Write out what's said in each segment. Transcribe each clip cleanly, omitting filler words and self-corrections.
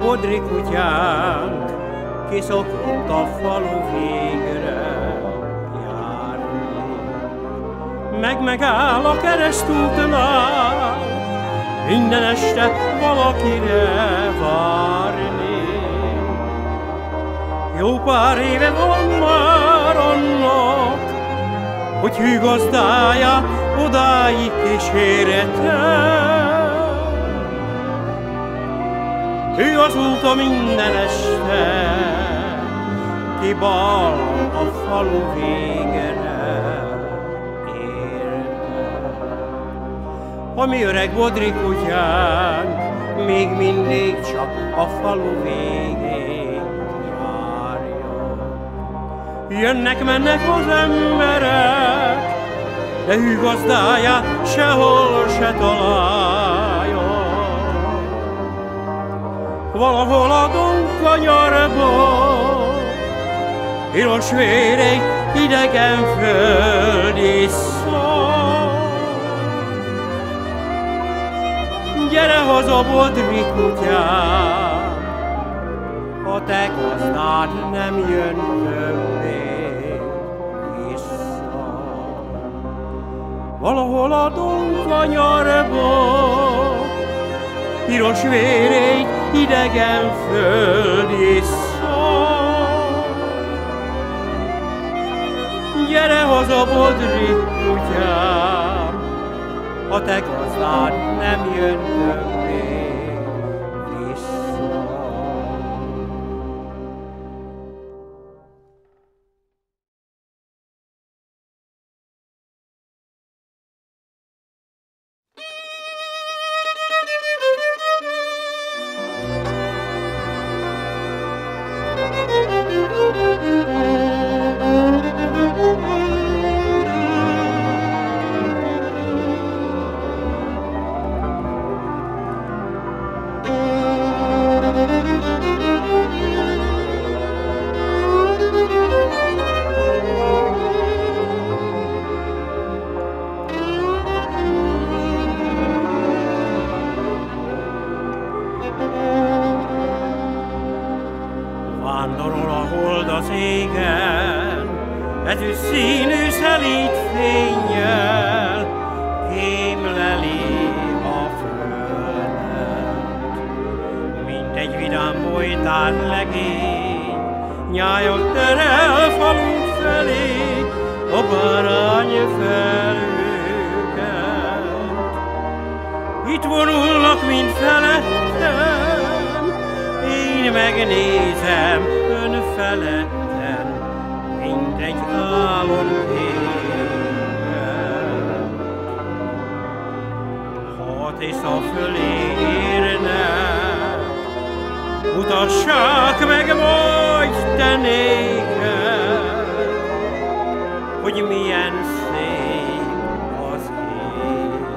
bodri kutyánk kiszokott a falu végre járni. Megáll a keresztútnál, minden este valakire várni. Jó pár éve van már annak, hogy hű gazdáját odáig kísérete. Ő azóta minden este kibal a falu végre érte. A mi öreg bodri kutyánk még mindig csak a falu végén járja. Jönnek-mennek az emberek, de hű gazdáját sehol se találja. Valahol a Donkanyarban piros vér egy idegen földi szar. Gyere haza, bodri kutyám, a te gazdád nem jön többé vissza. Valahol a Donkanyarban piros vér egy idegen földi szar. Gyere haza, bodri kutyám, a te gazdád nem jön többé vissza. Vándorol a hold az égen, ezüst színű szelíd fénnyel, kémleli a földet. Mint egy vidám bojtár legény, nyájak terel falunk felé a bárány felőket. Itt vonulnak, mint felettem, én megnézem ön feletten, mint egy álomképen. Ha tisza fölé érnek, mutassák meg majd te néked, hogy milyen szép az élet.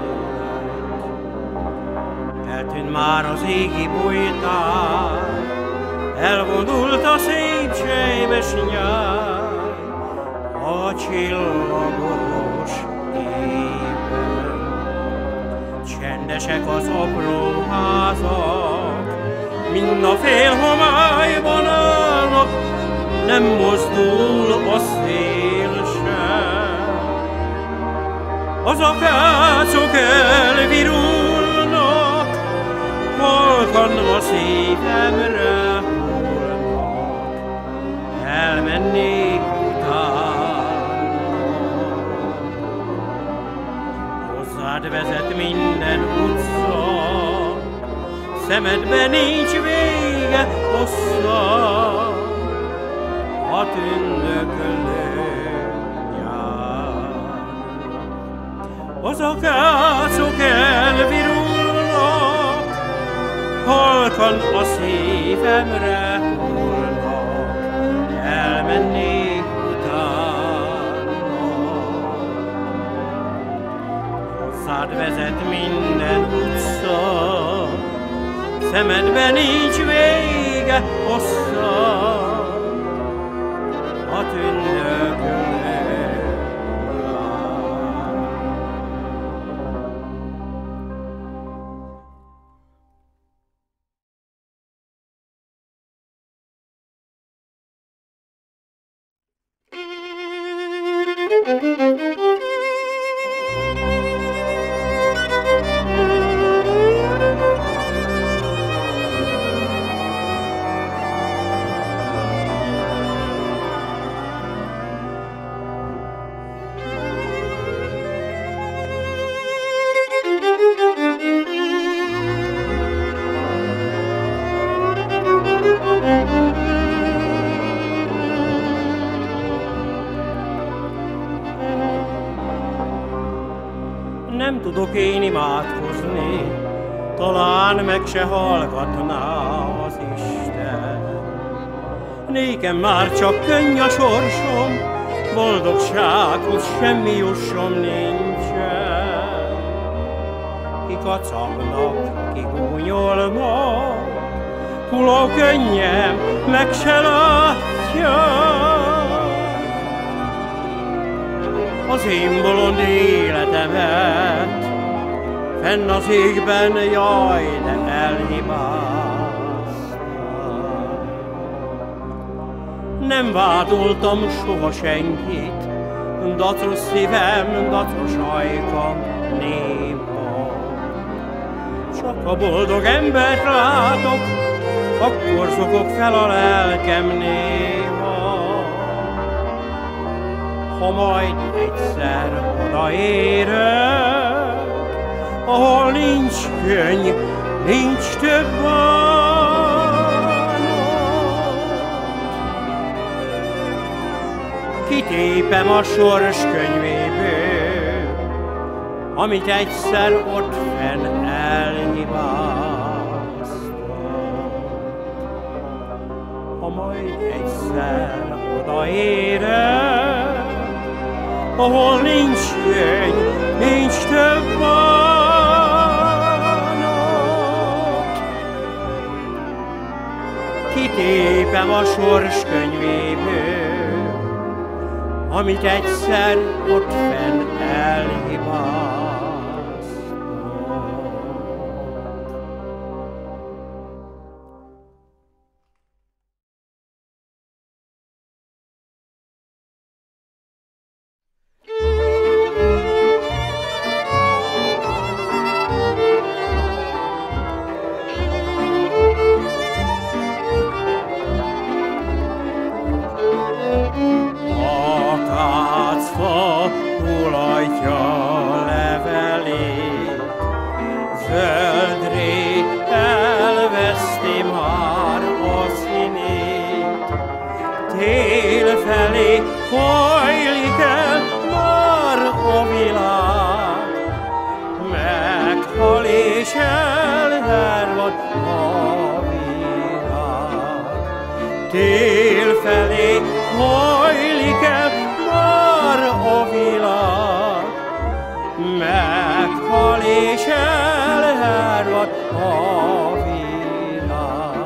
Eltűnt már az égi bojtár, elvonult a szép sejmes nyár a csillagos éjben. Csendesek az apró házak, mind a fél homályban állnak, nem mozdul a szél sem. Az akácok elvirulnak, halkan a szívemre hullnak, elmennék utána. Hozzád vezet minden utca, szemedben nincs vége hossza, a tündöklő nyár. Az akácok elvirulnak, halkan a szívemre hullnak, elmennék utána. Hozzád vezet minden utca, szemedben nincs vége hossza, a tündöklő. nem tudok én imádkozni, talán meg se hallgatná az Isten. Nékem már csak könny a sorsom, boldogsághoz semmi jussom nincsen. Ki kacagnak, ki gúnyolnak, hulló könnyem meg se látja. Az én bolond életemet fenn az égben, jaj, de elhibáztam. Nem vádoltam soha senkit, dacos szívem, dacos ajkam néma. Csak a boldog embert látok, akkor zokog fel a lelkem néha. Ha majd egyszer odaérek, ahol nincs könny, nincs több bánat, kitépem a sors könyvéből, amit egyszer ott fenn elhibáztam. Ha majd egyszer odaérek, ahol nincs könny, nincs több bánat, kitépem a sors könyvéből, amit egyszer ott fenn elhibáztam. Hajlik el már a világ, meghal és elhervad a világ. Tél felé hajlik el már a világ, meghal és elhervad a világ.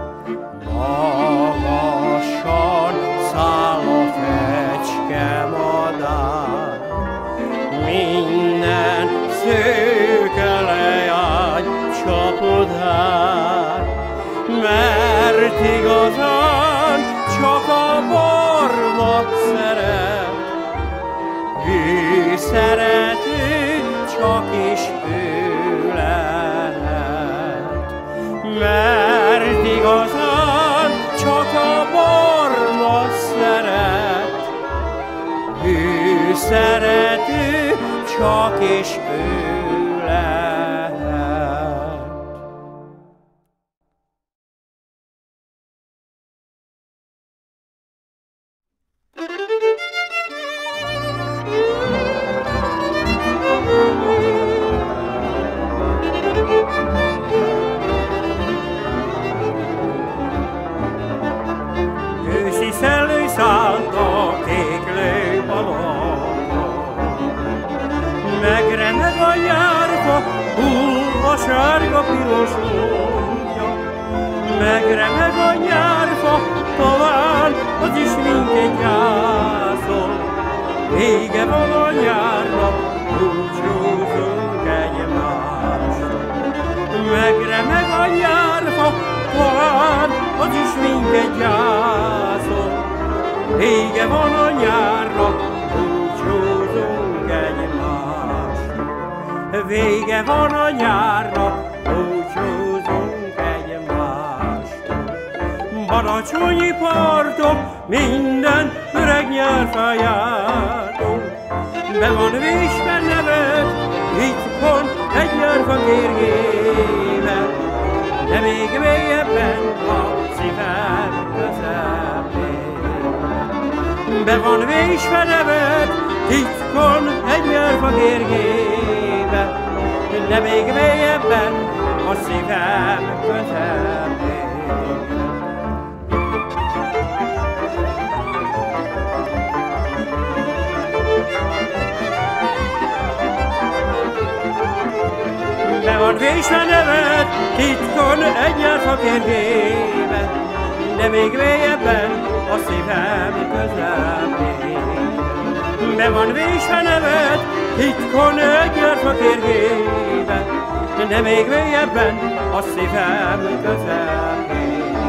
Magasan száll a fecskemadár, minden szőke leány csapodár, mert igazán csak a barna szeret, ő szerető, csak is ő lehet. Mert igazán csak a barna szeret, ő szerető, csak is ő lehet. Őszi szellő szállt a kéklő balon, megremeg a nyárfa, hull a sárga-piros lója. Megremeg a nyárfa, talán az is minket gyászol. Vége van a nyárnak, búcsúzunk egymástól. Megremeg a nyárfa, talán az is minket gyászol. Vége van a nyárnak, búcsúzunk egymástól. Vége van a nyárnak, búcsúzunk egymástól. Badacsonyi parton minden öreg nyárfájáton be van vésve nevet, itthon egy nyárfa kérgével, de még mélyebben a szívem közepén. Be van vésve nevet, itthon egy nyárfa kérgével, de még mélyebben a szívem közepén. Be van vésve neved titkon egy nyárfa kérgében, de még mélyebben a szívem közepén. Be van vésve neved titkon egy nyárfa kérgében, de még mélyebben a szívem közepén.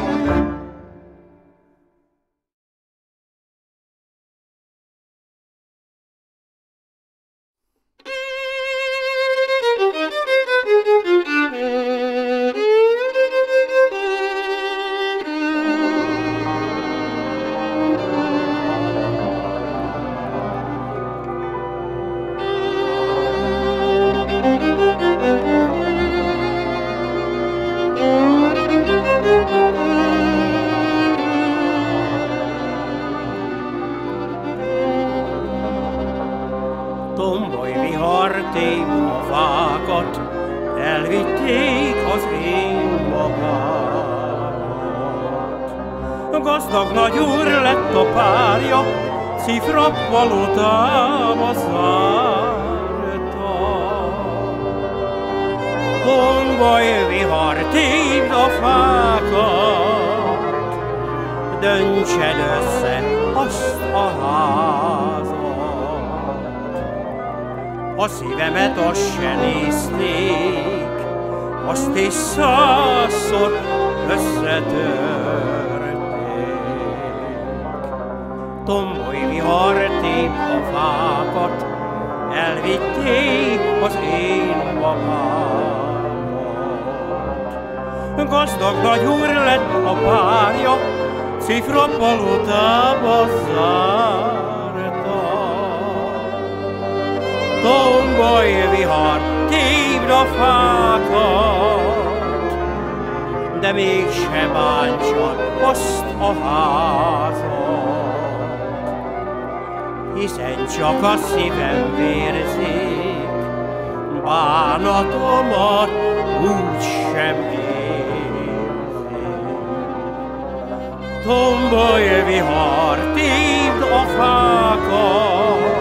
Tomboly viharték a fákat, elvitték az én magámat. Gazdag nagyúr lett a párja, cifrapalotába zárta. Tomboly viharték a fákat, döntsed össze azt a házat. A szívemet azt se nézték, azt is 100-szor összetörték. Tomboly viharték a fákat, elvitték az én magámat. Gazdag nagyúr lett a párja, cifrapalotába zárta. Tomboly vihar tépd a fákat, de mégse bántsa azt a házat, hiszen csak a szívem vérzik, bánatomat úgysem érzik. Tomboly vihar tépd a fákat,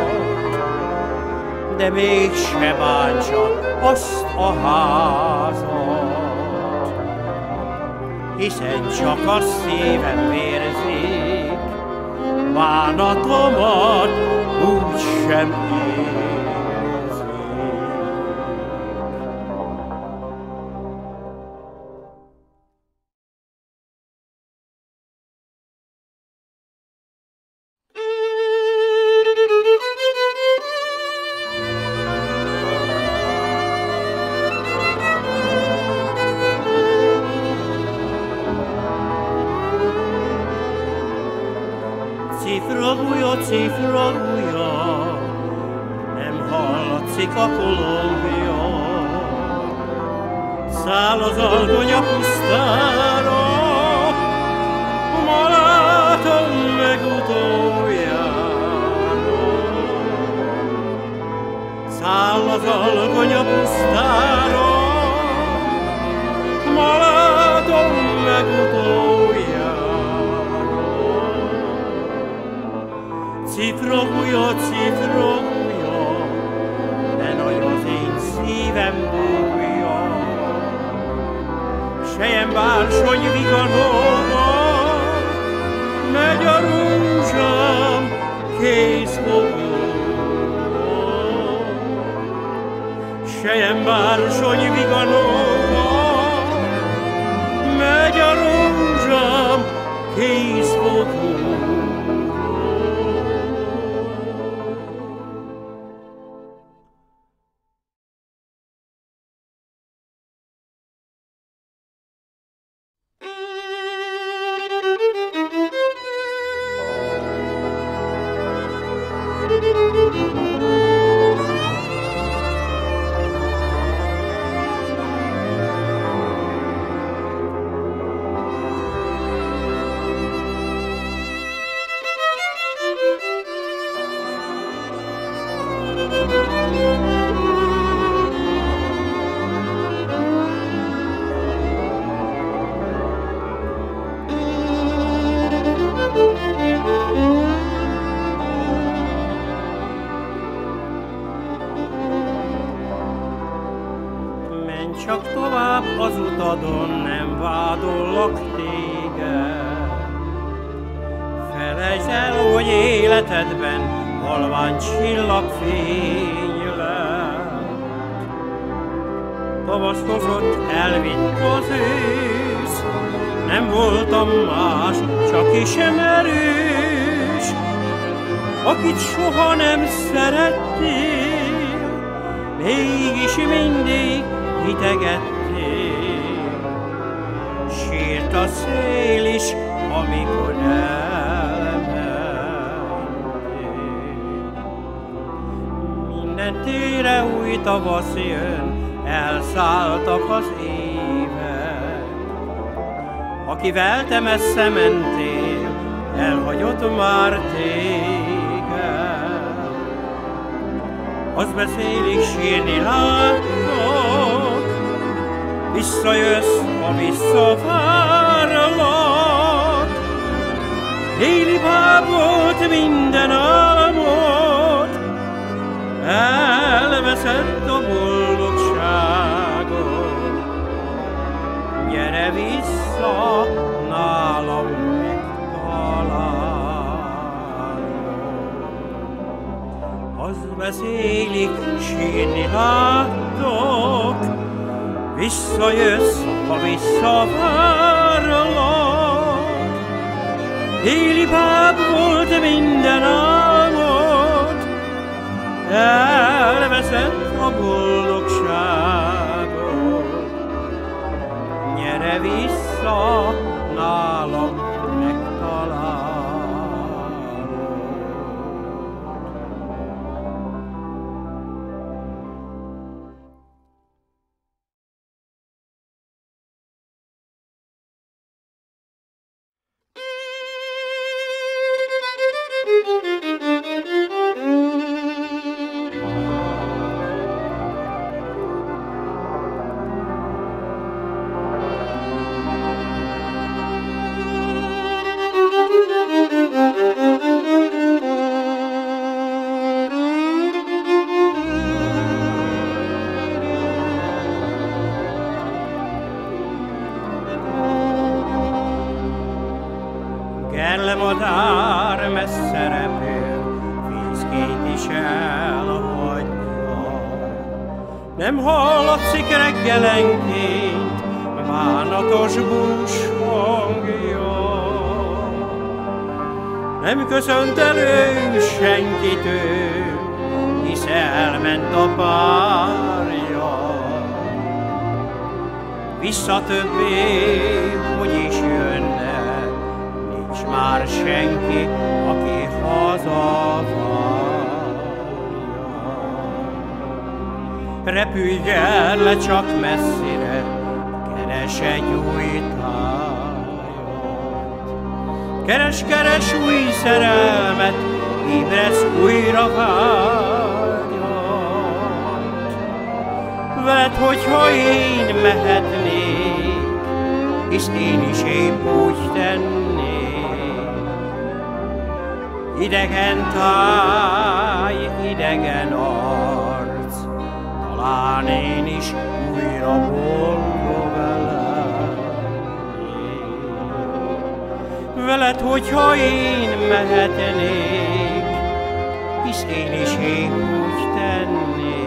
de mégse bántsa azt a házat, hiszen csak a szívem vérzik, bánatomat úgysem érzik. Cifragúja, nem hallatszik a kolombja. Száll az algonya pusztára, ma látom meg utoljára. Száll az algonya pusztára, ma látom meg utoljára. Cifragúja, de nagy az én szívem bújja. Sejem bársony viganóba, megy a rózsám kézfogóba. Sejem bársony viganóba, megy a rózsám kézfogóba. csak tovább az utadon nem vádollak téged. Felejtsd el, hogy életedben halvány csillagfény lett. Tavasz hozott, elvitt az ősz, nem voltam más, csak ismerős, akit soha nem szerettél, mégis mindig hitegettél. Sírt a szél is, amikor elmentél. Minden tére új tavasz jön, elszálltak az évek. Akivel te messze mentél, elhagyott már téged. Azt beszélik, sírni látok, visszajössz, ha visszavárlak. Éli báb volt minden álmod, elveszett a boldogságot. Gyere vissza, nálam megtalálod. Azt beszélik, sírni látok, visszajössz, ha visszavárlak. Éli báb volt minden álmod, elveszett a boldogságot. Gyere vissza, nálam megtalálod. Gerlemadár messze repül, fészkét is elhagyja. Nem hallatszik reggelenként bánatos bús hangja. Nem köszönt elő senkitől, hisz elment a párja. Vissza többé, hogy is jönne, nincs már senki, aki hazavárja. Repülj gyerle csak messzire, keres egy új tájat. Keres, keres új szerelmet, ébresz újra vágyat. Veled, hogyha én mehetnék, hisz én is épp úgy tennék. Idegen táj, idegen arc, talán én is újra boldog lennék. Veled, hogyha én mehetnék, hisz én is épp úgy tennék.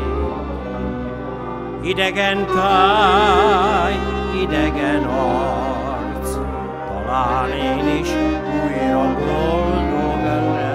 Idegen táj, idegen arc, talán én is újra boldog lennék.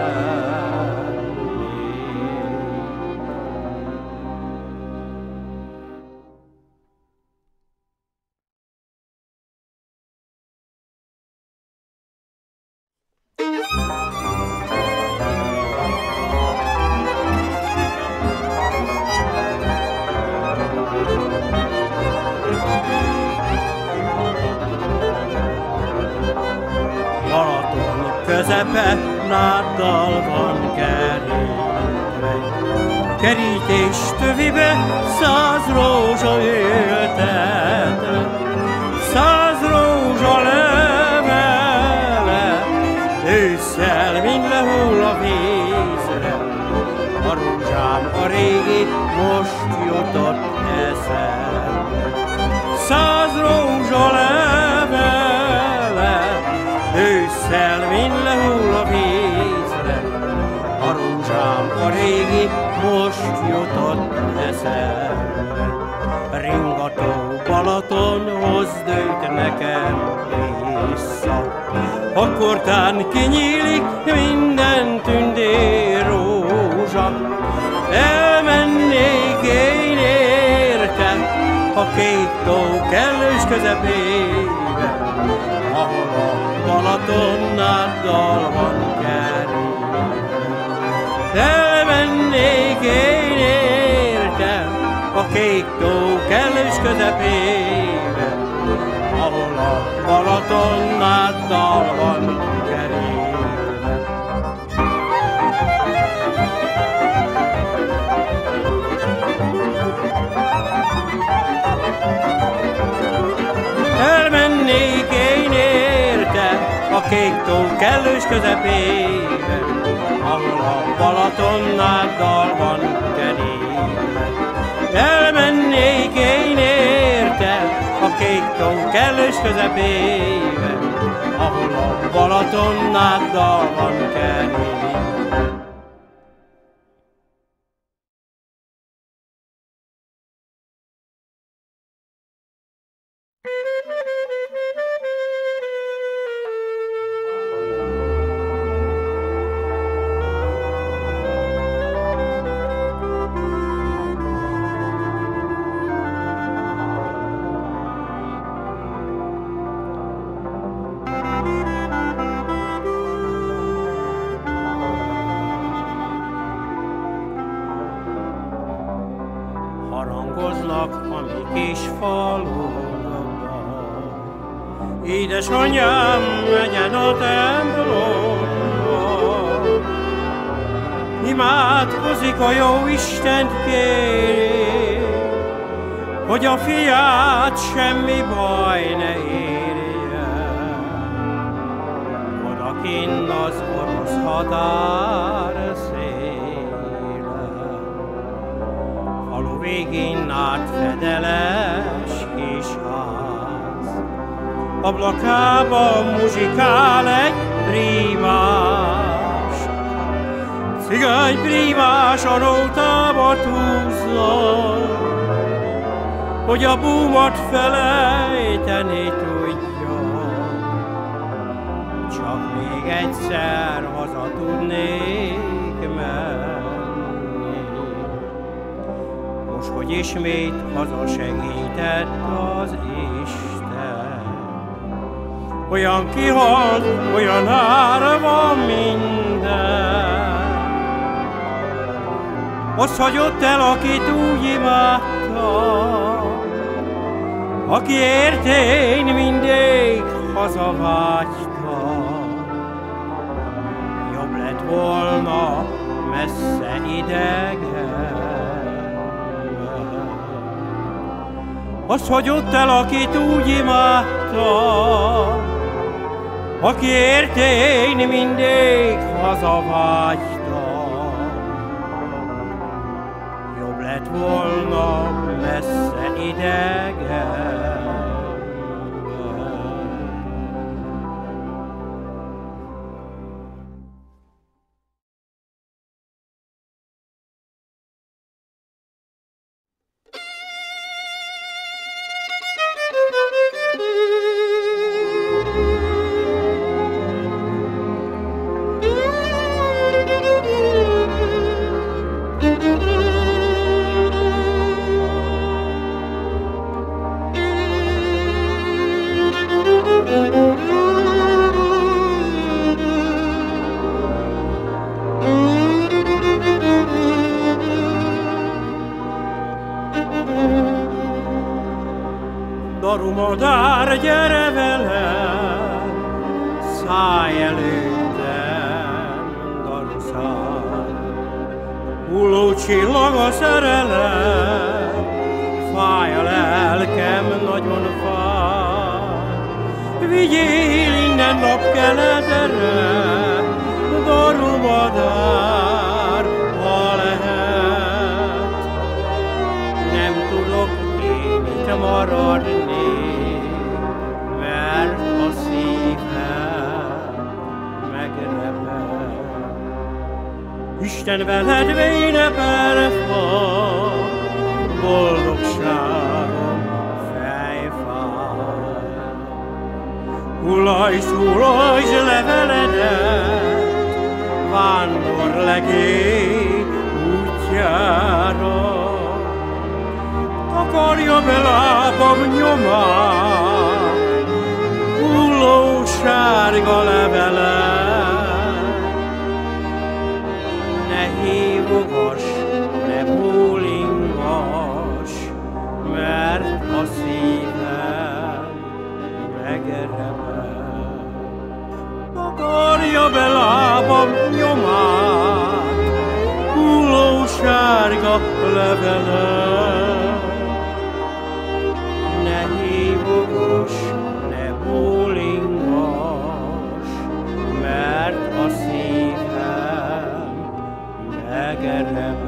Közepe náddal van kerítve, kerítés tövibe 100 rózsa ültetve, 100 rózsa levele, ősszel mind lehull a vízre, a rózsám a régi, most jutott eszembe. 100 rózsa levele, ősszel mind lehull a vízre. A rózsám a régi, most jutott eszembe. Ringató Balatonhoz dőlt nekem vissza, akkortán kinyílik minden tündér rózsa. Elmennék én érte a kék tó kellős közepébe, ahol a Balatonnáddal van kerülve. Elmennék én érte a kék tó kellős közepébe, ahol a Balatonnáddal van kerülve. Elmennék én érte a kék tó kellős közepébe, ahol a Balatonnáddal van kerülve. Elmennék én érte a kék tó kellős közepébe, ahol a Balatonnáddal van kerülve. Harangoznak a mi kis falunkba, édesanyám megyen a templomba. Imádkozik a jó Istent kéri, hogy a fiát semmi baj ne érje. Odakinn az orosz határ falu végén át fedeles kis ház. Ablakában muzsikál egy prímás, cigány prímás a nótámat húzza, hogy a búmat felejteni tudja. Csak még egyszer haza tudnék menni, most, hogy ismét hazasegített az Isten. Olyan kihalt, olyan árva minden, azt hagyott el, akit úgy imádtam, akiért én mindig hazavágytam. Jobb lett volna messze idegen, azt hagyott el, akit úgy imádtam, akiért én mindig hazavágytam. Jobb lett volna messze idegen. Darumadár, gyere velem, szállj előttem, daruszár. Hulló csillag a szerelem, fáj a lelkem, nagyon fáj. Vigyél innen napkeletre, darumadár, ha lehet. maradnék, mert a szívem megreped. Isten veled vénepel fog, boldogságom fejfáj. Hullajs leveledet, vándorlegény útjára. Takarja be lábam nyomát, hulló sárga levelet. Ne hívogass, ne bólingass, mert a szívem megreped. Takarja be lábam nyomát, hulló sárga levelet. Ne hívogass, ne bólingass, mert a szívem megreped.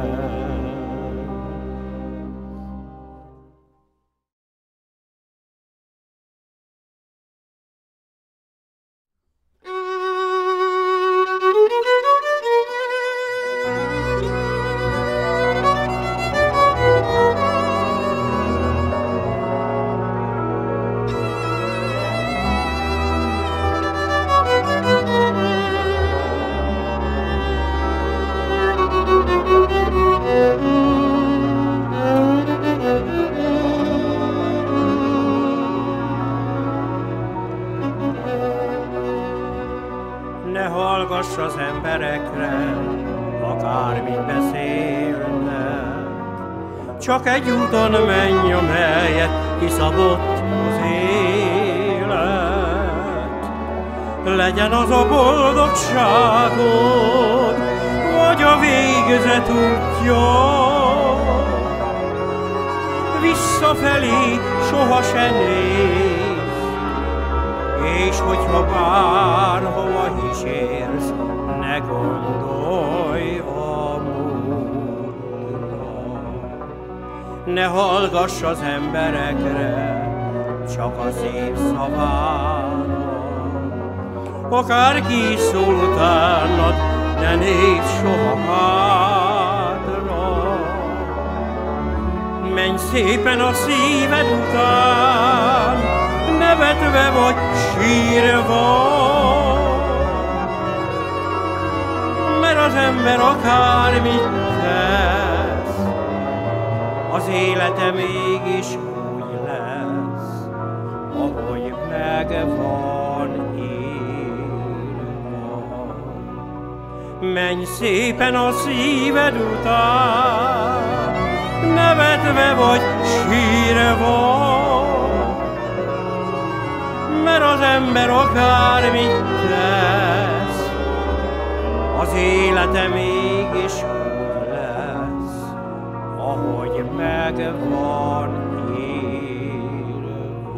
Ne hallgass az emberekre, akármit beszélnek, csak egy úton menj, amelyet kiszabott az élet. Legyen az a boldogságod, vagy a végzet útja, visszafelé sohasem nézz, és hogyha bárhova is érsz, ne gondolj a múltra. Ne hallgass az emberekre, csak a szív szavára. Akárki is szól utánad, ne nézz soha hátra. Menj szépen a szíved után, nevetve vagy sírva, mert az ember akármit tesz, az élete mégis úgy lesz, ahogy meg van írva. Menj szépen a szíved után, nevetve vagy sírva, mert az ember akármit tesz, az élete mégis úgy lesz, ahogy meg van írva.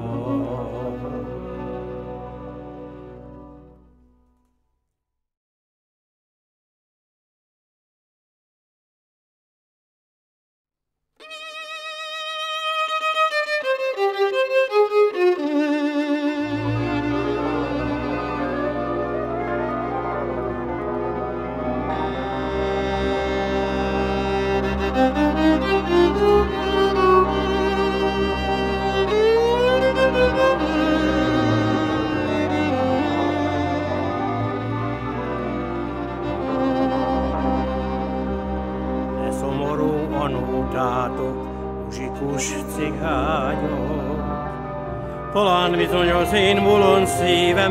Muzsikus cigányok, talán bizony az én bolond szívem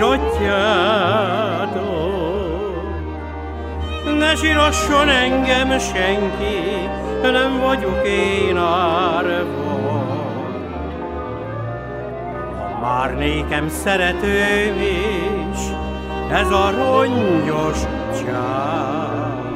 sirotjátok. Ne sirasson engem senki, nem vagyok én árva. Már nékem szeretőm is, ez a rongyos csárda.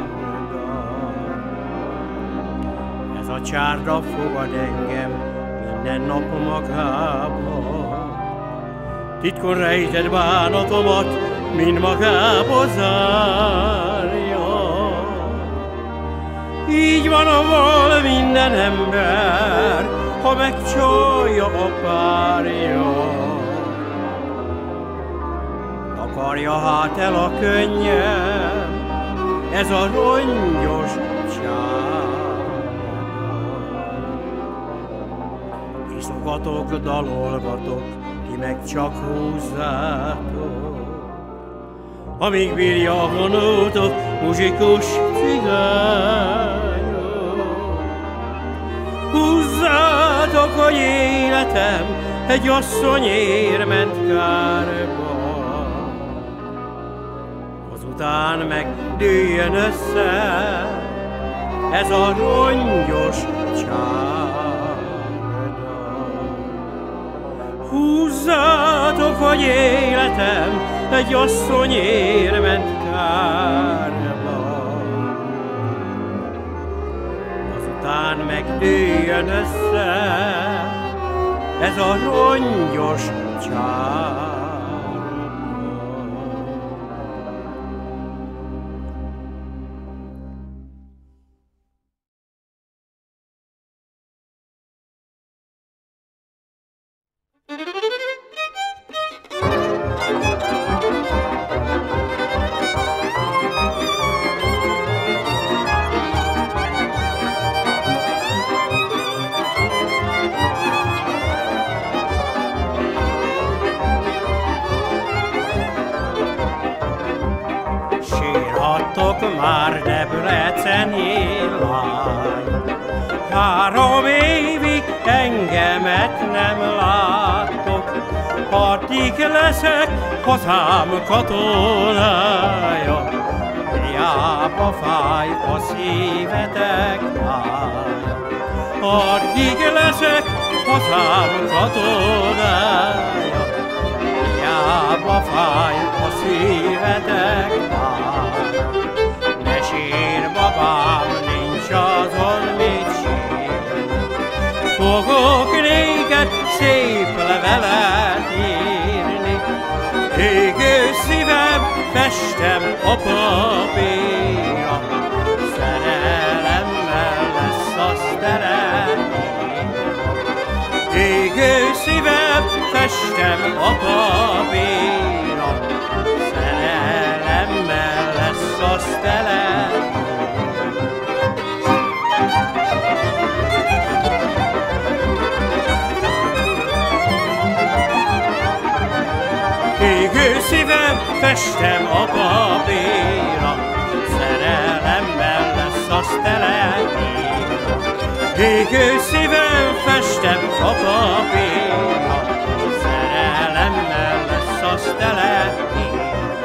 Ez a csárda fogad engem minden nap magába. Titkon rejtett bánatomat mind magába zárja. Így van, ahol minden ember ha megcsalja a párja. Takarja hát el a könnyem, ez a rongyos csárda. Iszogatok, dalolgatok, ti meg csak húzzátok, amíg bírja a vonótok, muzsikus cigányok. Húzzátok, hogy életem egy asszonyért ment kárba, azután meg dőljön össze ez a rongyos csárda. Húzzátok, hogy életem egy asszonyért ment kárba, azután megdőljön össze ez a rongyos csárda. Sírhattok már debreceni lány, 3 évig engemet nem láttok, addig leszek hazám katonája. Hiába fáj a szívetek mája, addig leszek hazám katonája. Hiába fáj a szívetek mája. Ne sír, babám, nincs azon mit sírni, fogok néked szép levelet írni. Égő szívem festem a papírra, szerelemmel lesz az teremény. Égő szívem festem a papírra, szerelemmel lesz az teremény. Égő szívem festem a papírra, szerelemmel lesz az teleíra. Égő szívem festem a papírra, szerelemmel lesz az teleíra.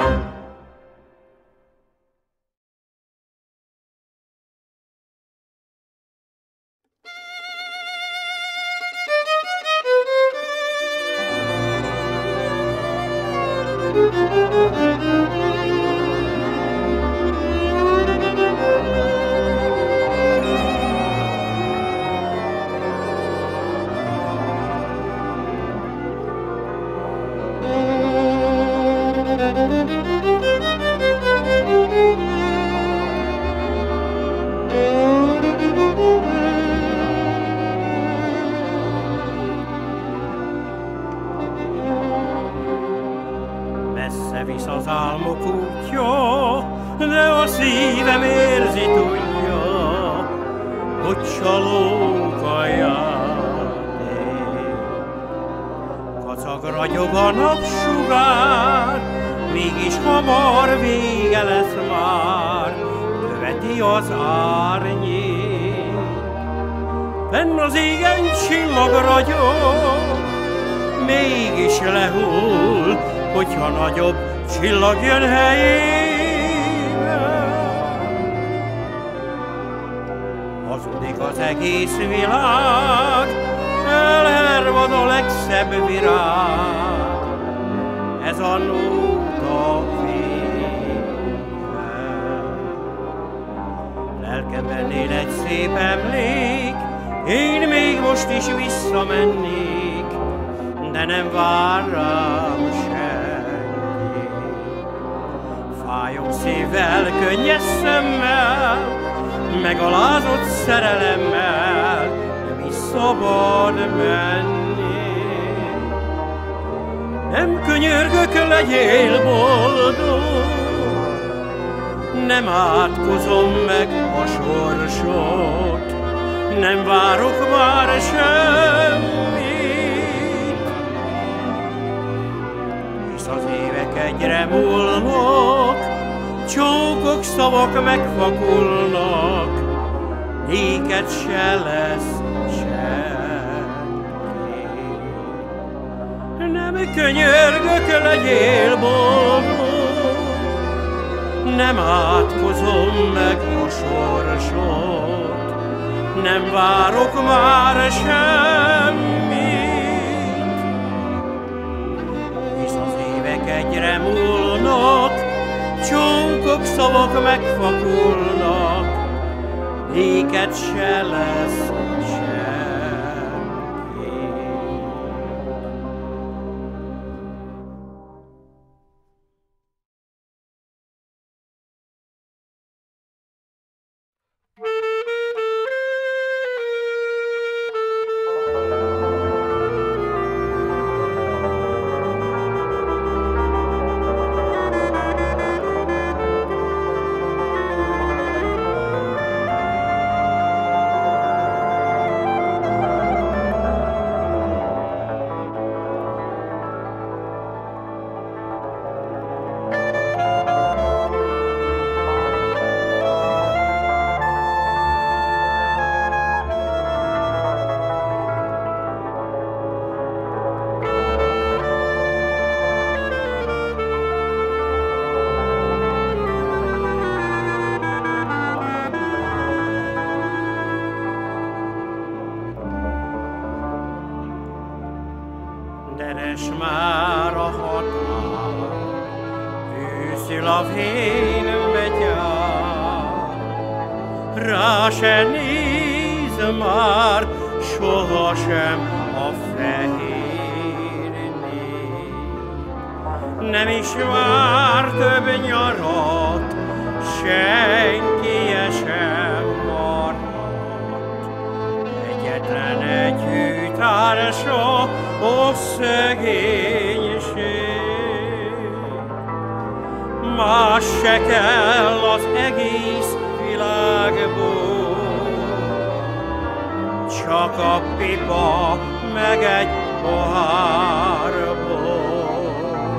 Messze visz az álmok útja, de a szívem érzi, tudja, hogy csalók a játék. Kacag ragyog a napsugár, mégis hamar vége lesz már, követi az árnyék. Benn az égen csillag ragyog, mégis lehull, hogyha nagyobb csillag jön helyébe. Hazudik az egész világ, elhervad a legszebb virág, ez a nóta vége. Lelkemben él egy szép emlék, én még most is visszamennék, de nem vár rám senki. Fájó szívvel, könnyes szemmel, megalázott szerelemmel, szabad menni. Nem könyörgök, legyél boldog, nem átkozom meg a sorsot, nem várok már semmit. Hisz az évek egyre múlnak, csókok, szavak megvakulnak, néked se lesz senki. Nem könyörgök, legyél boldog, nem átkozom meg a sorsot, nem várok már semmit. Hisz az évek egyre múlnak, csókok, szavak megvakulnak, néked se lesz senki. Deres már a határ, őszül a fénybe gyár, rá se néz már sohasem a fehér nép. Nem is vár több nyarat, senki sem maradt, egyetlen egy hűtársa, ó szegénység. Más se kell az egész világból, csak a pipa meg egy pohárból.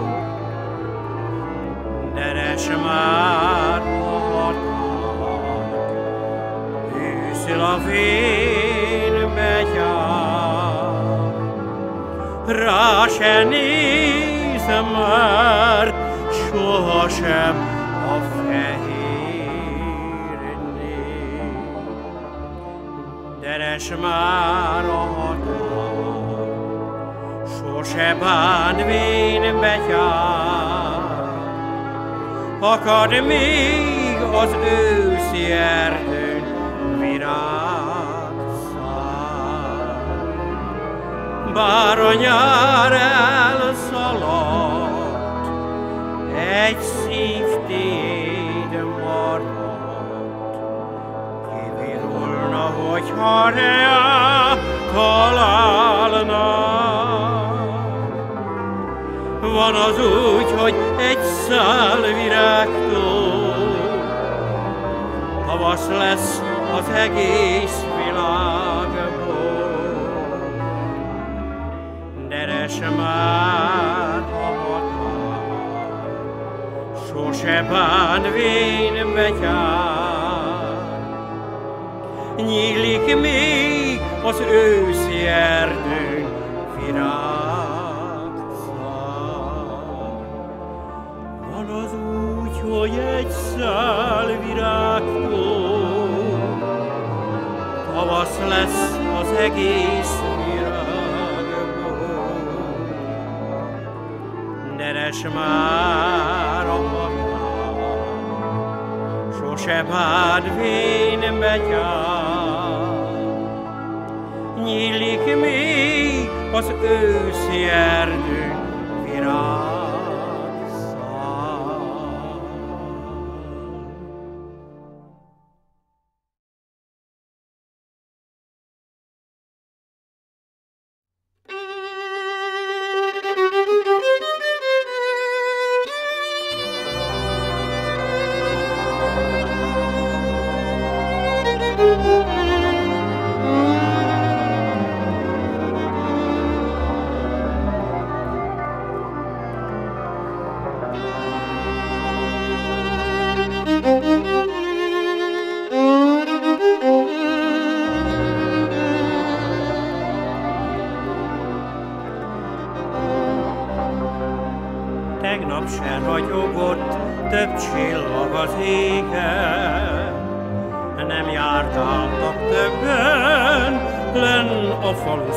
Deres már a határ, őszül a fénybe gyár, rá se néz már sohasem a fehér nép. Deres már a határ, sose bánvén betyár, akad még az őszi erdőn virágszár. Bár a nyár elszaladt, egy szív tiéd maradt, kivirulna, hogyha reá találna. Van az úgy, hogy egy szál virágtól tavasz lesz az egész világból. Deres már a határ, sose bánvén betyár, nyílik még az őszi erdőn virágszár. Van az úgy, hogy egy szál virágtól tavasz lesz az egész virágból. Deres már a határ, sose bánvén betyár, nyílik még az őszi erdőn virág. nap se ragyogott, több csillag az égen. Nem járkáltak többen lenn a falu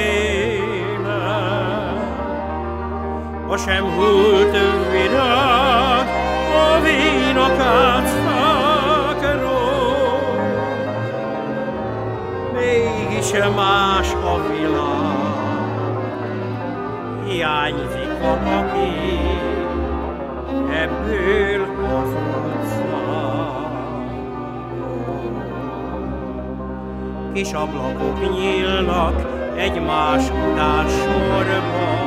szélen. Ha sem hult virág a vénakácfákról, mégis más a világ, hiányzik valaki ebből az utcából. Kis ablakok nyílnak egymás után sorba,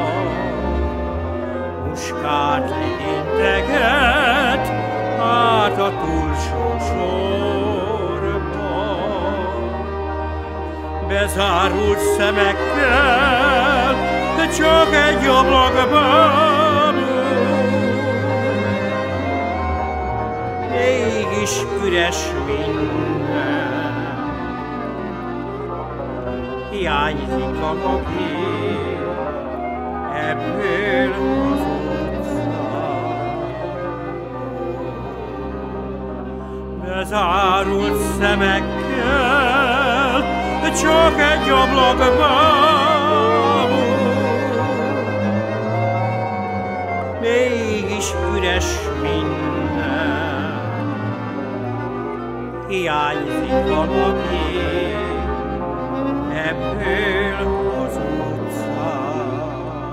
muskát integet át a túlsó sorba. Bezárult szemekkel csak egy ablakban, mégis üres minden, hiányzik valaki ebből az utcából. Bezárult szemekkel csak egy ablakban, mégis üres minden, hiányzik valaki ebből az utcából.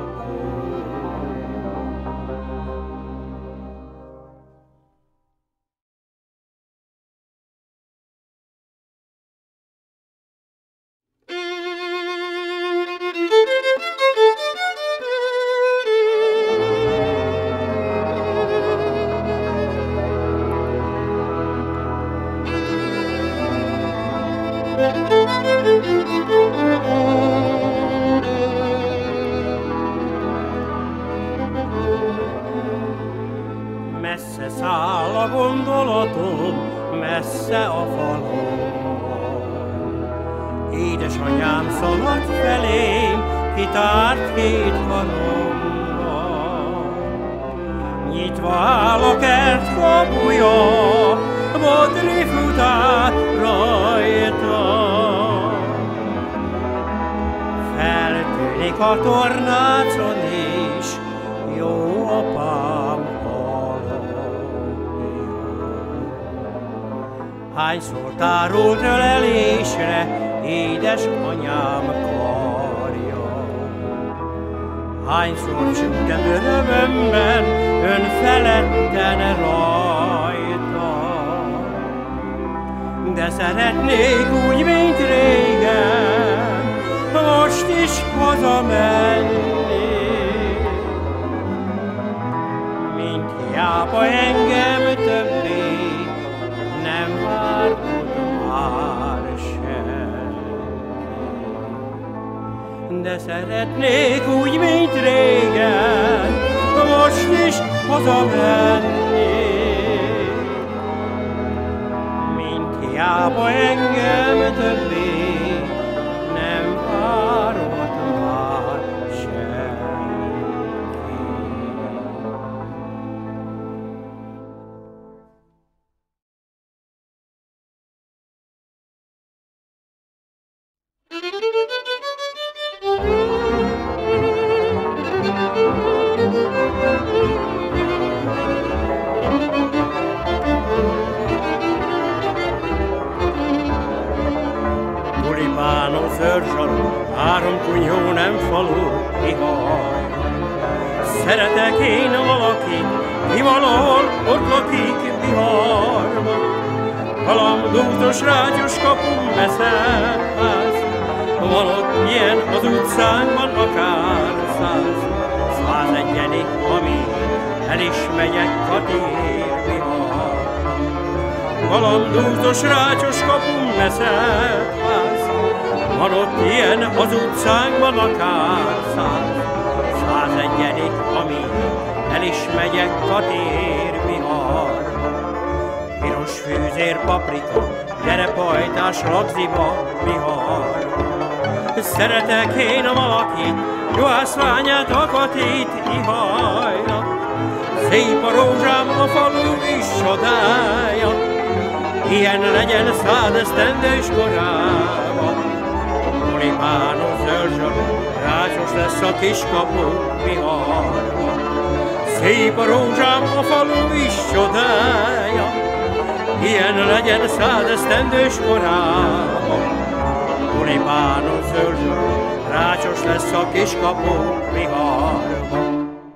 Messze száll a gondolatom, messze a falomban. Édesanyám szaladt felém, kitárt két karomban. Nyitva áll a kert kapuja, bodri futár rajta. Feltűnik a tornácon is, jó apám halomja. Hányszor tárult ölelésre édesanyám karja, hányszor csügtem örömömben ön feletten rajta. De szeretnék úgy, mint régen, most is hazamenni, mint hiába engem többé nem vár ott már senki. De szeretnék úgy, mint régen, most is hazamenni, mint hiába engem többé nem vár ott már senki. Tulipánom, szőrzsalom, három kunyhó, nem falu, ihaj. Szeretek én valakit, ki valahol ott lakik Biharban. Kalandúzos, rágyos kapun, veszett ház, van ott ilyen az utcánkban akár 101, amíg el is megyek Katír Bihar. Kalandúzos, rágyos kapun, veszett ház, van ott ilyen az utcánkban akár 101, amíg el is megyek Katír Bihar. Piros fűzér, paprika, gyerepajtás, lagziba, Bihar. Szeretek én valakit, juhászlányát, Akatit, ihajnak. szép a rózsám, a falu is csodája, ilyen legyen 100 esztendős korában. Tulipános zöldzsavú, rácsos lesz a kiskapu viharban. Szép a rózsám, a falu is csodája, ilyen legyen 100 esztendős korában. Tulipános zöldzsavú, rácsos lesz a kiskapu viharban.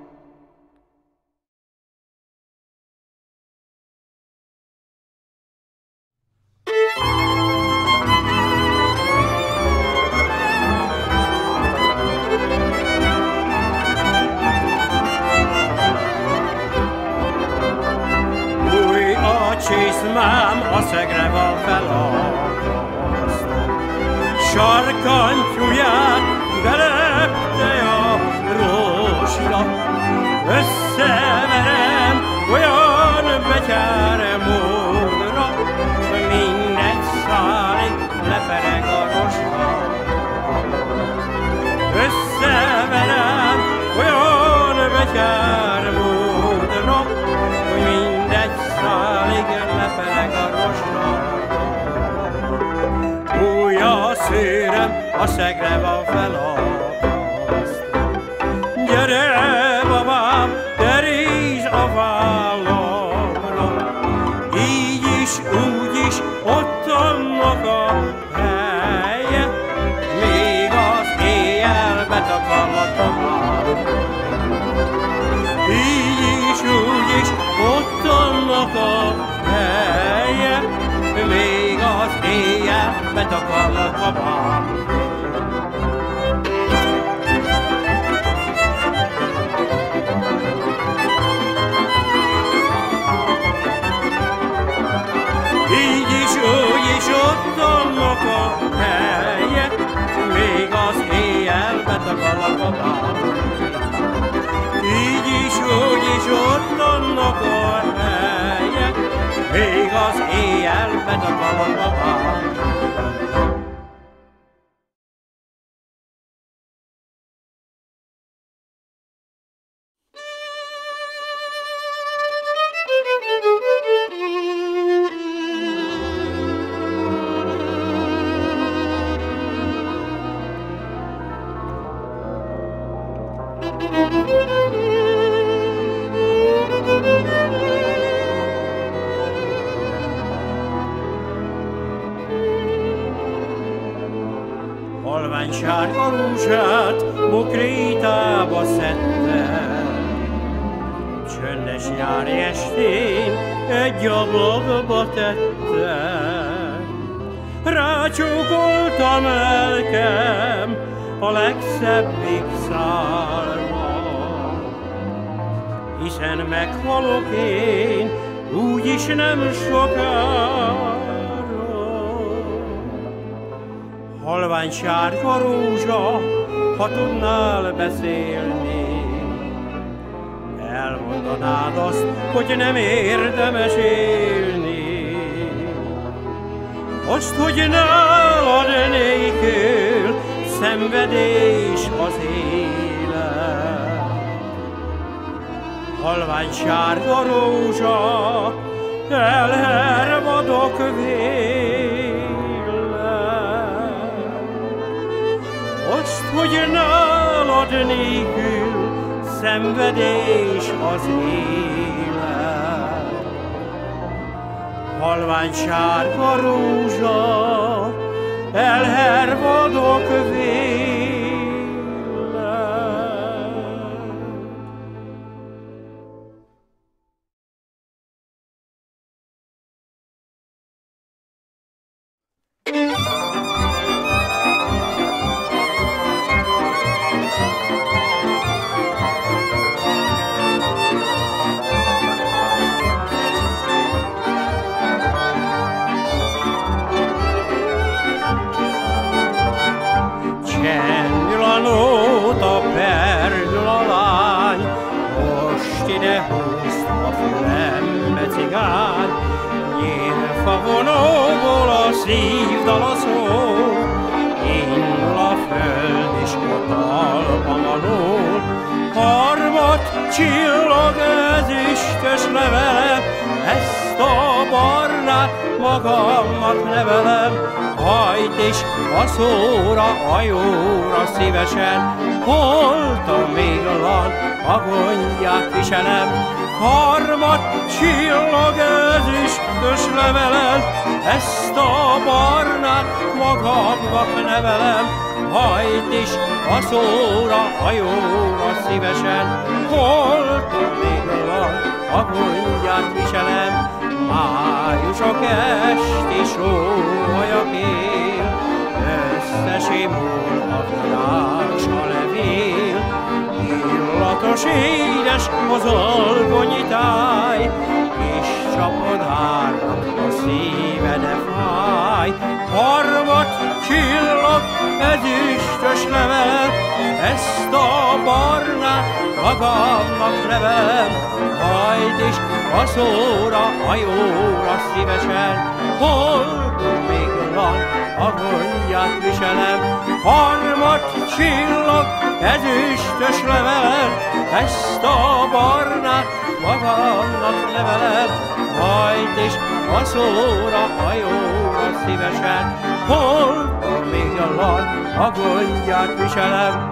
Csizmám a szegre van felakasztva, sarkantyúját belepte a rózsra. Összeverem olyan betyár módra, mindegy szálig lepereg a rozsra. Összeverem olyan betyár módra, mindegy szálig lepereg a rozsra. Új a szőröm, a szegre van felakasztva. Gyere, babám, terítsd a vállamra, így is, úgy is, ott annak a helye, még az éjjel betakarlak babám. Így is, úgy is, ott annak a helye, még az éjjel betakarlak babám. Így is, úgy is, ott annak a helye, még az éjjel betakarlak babám. Így is, úgy is, ott annak a helye, még az éjjel betakarlak babám. Halvány sárga rózsát bukrétába szedte, csöndes nyári estén egy ablakba tette. Rácsókoltam lelkem a legszebbik szárba, hiszen meghalok én úgyis nem sokára. Halvány sárga rózsa, ha tudnál beszélni, elmondanád azt, hogy nem érdemes élni. Azt, hogy nálad nélkül szenvedés az élet. Halvány sárga rózsa, elhervadok vélet. Azt, hogy nálad nélkül szenvedés az élet. Halvány sárga rózsa, elhervadok vélet. Csendül a nóta, perdül a lány, most ide húzd a fülembe cigány. Nyírfa vonóból a szívdala szól, indul a föld és a talpa manul. Harmat csillag ezüst üstös levelem, ezt a barnát magamnak nevelem. Hajt is a szóra, a jóra szívesen, holtam véglan, a gondját viselem. Harmad csillag ezüstös levelem, ezt a barnát magamnak nevelem. Hajt is a szóra, a jóra szívesen, holtam véglan, a gondját viselem. Májusok esti sóhajak él, összesimul a virág s a levél. Illatos édes az alkonyi táj, és csapod hármat, a szívede fáj. Harmad csillag ezüstös levelem, ezt a barnát magamnak nevelem. Hajt is a szóra, a jóra szívesen, holtam véglan, a gondját viselem. Harmad csillag ezüstös levelem, ezt a barnát magamnak nevelem. Hajt is a szóra, a jóra szívesen, holtam véglan, a gondját viselem.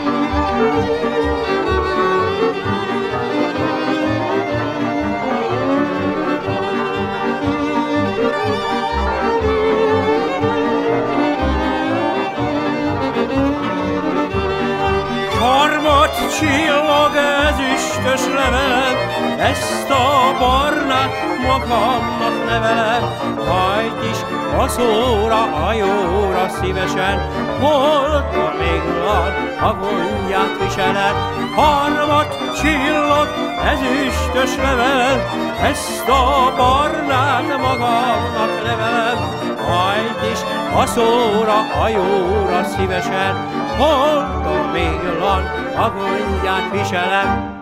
Harmad csillag ezüstös levelem, ezt a barnát magamnak nevelem. Hajt is a szóra, a jóra szívesen, holtam véglan, a gondját viselem. Harmad csillag ezüstös levelem, ezt a barnát magamnak nevelem. Hajt is a szóra, a jóra szívesen, holtam véglan, a gondját viselem.